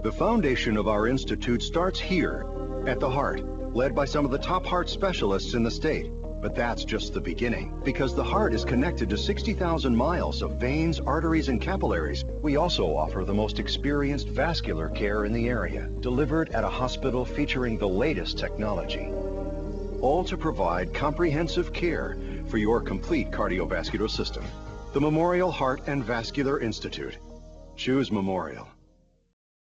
The foundation of our institute starts here, at the heart, led by some of the top heart specialists in the state. But that's just the beginning, because the heart is connected to 60,000 miles of veins, arteries, and capillaries. We also offer the most experienced vascular care in the area, delivered at a hospital featuring the latest technology. All to provide comprehensive care for your complete cardiovascular system. The Memorial Heart and Vascular Institute. Choose Memorial.